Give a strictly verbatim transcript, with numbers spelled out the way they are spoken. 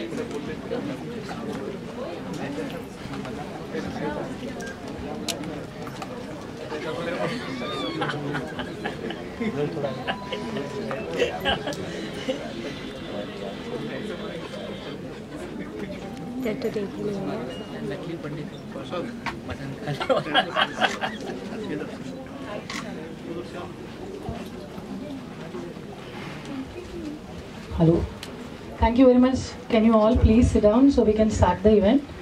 तो देख लो नकली पंडित mutton Hello. Thank you very much. Can you all please sit down so we can start the event?